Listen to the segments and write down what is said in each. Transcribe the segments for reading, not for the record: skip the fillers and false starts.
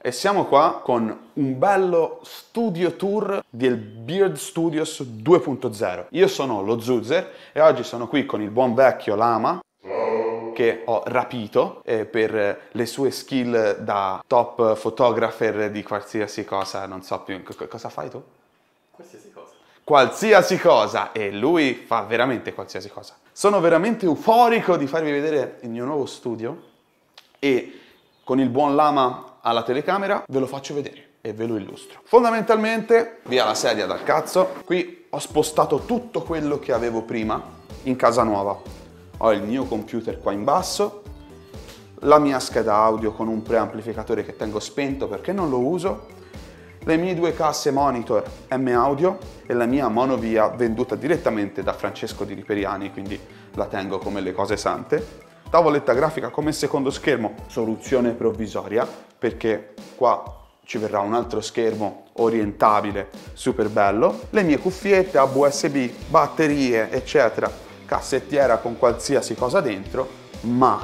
e siamo qua con un bello studio tour del Beard Studios 2.0. Io sono lo Zuzer e oggi sono qui con il buon vecchio Lama che ho rapito per le sue skill da top photographer di qualsiasi cosa, non so più. Cosa fai tu? Qualsiasi cosa. Qualsiasi cosa, e lui fa veramente qualsiasi cosa. Sono veramente euforico di farvi vedere il mio nuovo studio e con il buon Lama alla telecamera ve lo faccio vedere e ve lo illustro. Fondamentalmente, via la sedia dal cazzo, qui ho spostato tutto quello che avevo prima in casa nuova. Ho il mio computer qua in basso, la mia scheda audio con un preamplificatore che tengo spento perché non lo uso, le mie due casse monitor M-Audio e la mia monovia venduta direttamente da Francesco di Riperiani, quindi la tengo come le cose sante. Tavoletta grafica come secondo schermo, soluzione provvisoria, perché qua ci verrà un altro schermo orientabile, super bello. Le mie cuffiette, hub USB, batterie, eccetera, cassettiera con qualsiasi cosa dentro, ma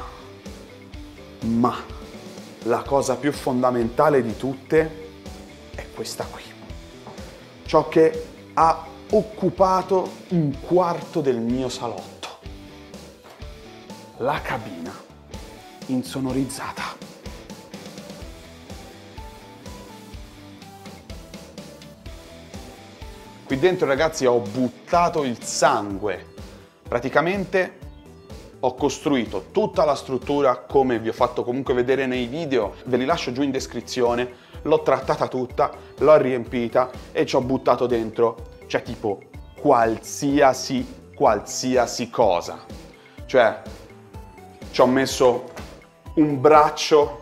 la cosa più fondamentale di tutte è questa qui. Ciò che ha occupato un quarto del mio salotto. La cabina insonorizzata. Qui dentro, ragazzi, ho buttato il sangue. Praticamente ho costruito tutta la struttura come vi ho fatto comunque vedere nei video, ve li lascio giù in descrizione, l'ho trattata tutta, l'ho riempita e ci ho buttato dentro, cioè tipo qualsiasi cosa. Cioè ci ho messo un braccio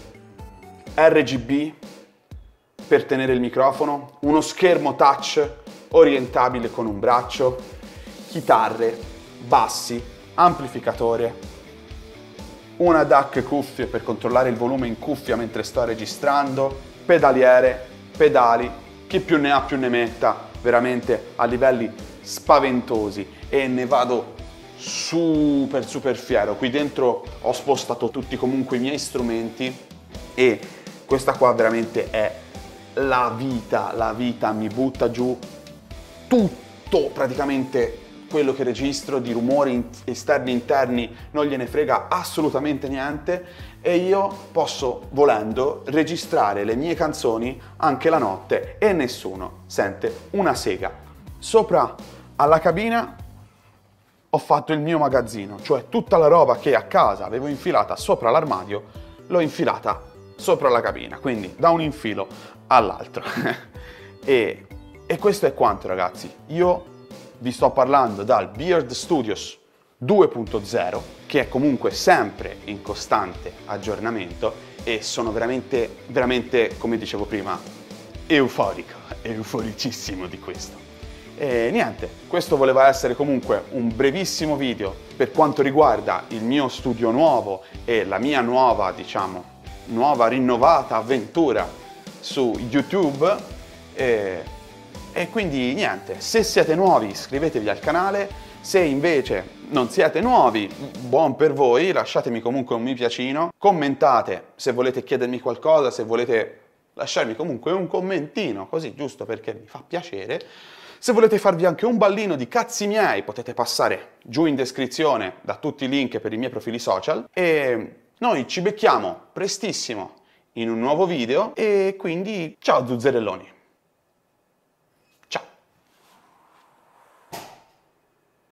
RGB per tenere il microfono, uno schermo touch orientabile con un braccio, chitarre, bassi, amplificatore, una DAC cuffie per controllare il volume in cuffia mentre sto registrando, pedaliere, pedali, chi più ne ha più ne metta, veramente a livelli spaventosi, e ne vado super fiero. Qui dentro ho spostato tutti comunque i miei strumenti e questa qua veramente è la vita, mi butta giù tutto, praticamente quello che registro di rumori esterni e interni non gliene frega assolutamente niente, e io posso, volendo, registrare le mie canzoni anche la notte e nessuno sente una sega. Sopra alla cabina ho fatto il mio magazzino, cioè tutta la roba che a casa avevo infilata sopra l'armadio l'ho infilata sopra la cabina, quindi da un infilo all'altro. e questo è quanto, ragazzi. Io vi sto parlando dal Beard Studios 2.0, che è comunque sempre in costante aggiornamento, e sono veramente, come dicevo prima, euforicissimo di questo. E niente, questo voleva essere comunque un brevissimo video per quanto riguarda il mio studio nuovo e la mia nuova, diciamo, rinnovata avventura su YouTube. E quindi niente, se siete nuovi iscrivetevi al canale, se invece non siete nuovi, buon per voi, lasciatemi comunque un mi piacino, commentate se volete chiedermi qualcosa, se volete lasciarmi comunque un commentino, così giusto perché mi fa piacere. Se volete farvi anche un ballino di cazzi miei potete passare giù in descrizione da tutti i link per i miei profili social, e noi ci becchiamo prestissimo in un nuovo video, e quindi ciao zuzzerelloni!